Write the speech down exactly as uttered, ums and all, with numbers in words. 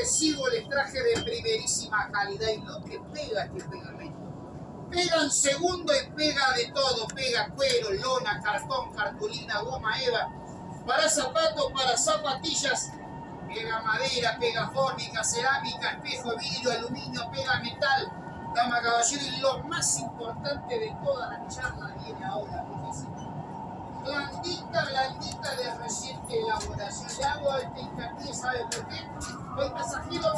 adhesivo les traje de primerísima calidad y lo que pega este pegamento. Pega en segundo y pega de todo, pega cuero, lona, cartón, cartulina, goma eva, para zapatos, para zapatillas, pega madera, pega fórmica, cerámica, espejo, vidrio, aluminio, pega metal, dama, caballero, y lo más importante de toda la charla viene ahora, fíjese. Blandita, blandita de reciente elaboración. Le hago este hincapié, ¿sabe por qué? El pasajero